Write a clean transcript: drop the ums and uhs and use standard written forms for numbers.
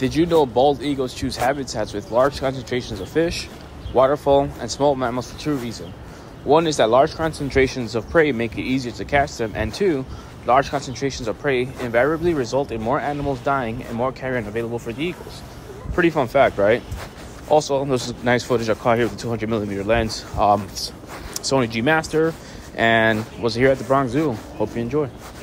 Did you know bald eagles choose habitats with large concentrations of fish, waterfowl, and small mammals for two reasons? One is that large concentrations of prey make it easier to catch them, and two, large concentrations of prey invariably result in more animals dying and more carrion available for the eagles. Pretty fun fact, right? Also, this is nice footage I caught here with the 200mm lens. Sony G Master, and was here at the Bronx Zoo. Hope you enjoy.